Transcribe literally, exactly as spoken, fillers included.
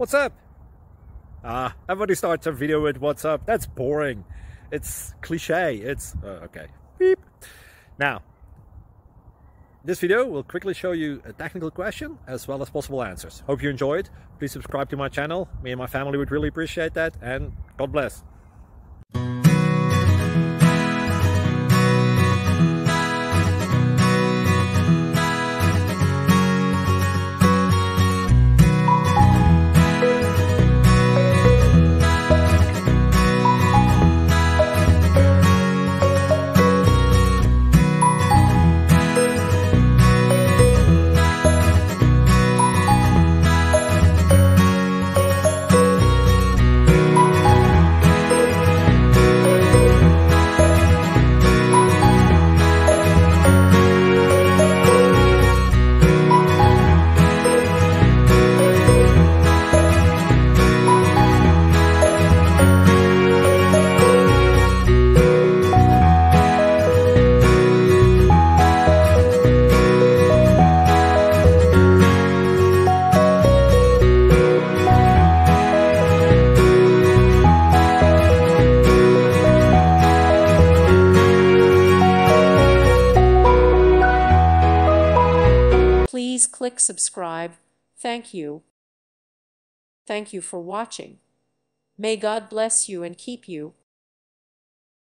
What's up? Ah, everybody starts a video with what's up. That's boring. It's cliche. It's uh, okay. Beep. Now, this video will quickly show you a technical question as well as possible answers. Hope you enjoyed. Please subscribe to my channel. Me and my family would really appreciate that, and God bless. Please click subscribe. Thank you. Thank you for watching. May God bless you and keep you.